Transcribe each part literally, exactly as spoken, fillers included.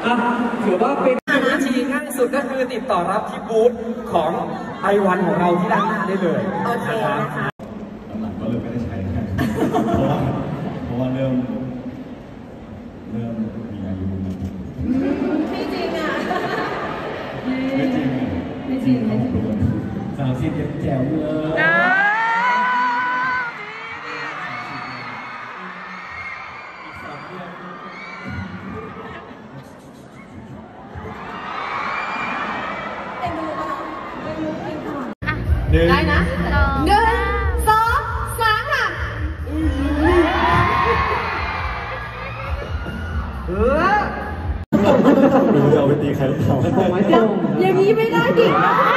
อ่ะถือว่าเป็นวิธีง่ายสุดก็คือติดต่อรับที่บูธของไอวันของเราที่ด้านหน้าได้เลยโอเคนะคะหลังๆก็เริ่มไม่ได้ใช้เพราะว่าเพราะว่าเริ่มเริ่มมีอายุไม่จริงอ่ะไม่จริงไม่จริงไม่จริงสามสิบยังแจ๋วเลยได้นะหนึ่งสองสามค่ะเออดูจะเอาไปตีใครหรือเปล่าอย่างนี้ไม่ได้ดิ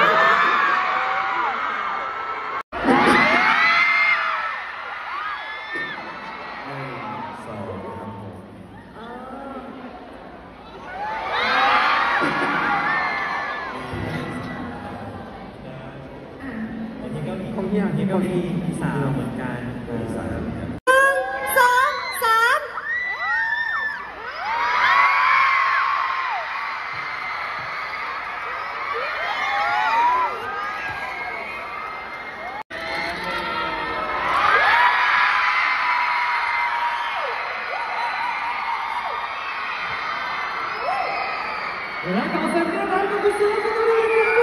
ของพี่อย่างนี้ก็มีสาวเหมือนกันสามหนึ่งสองสามและขอเสียงปรบมือให้กับ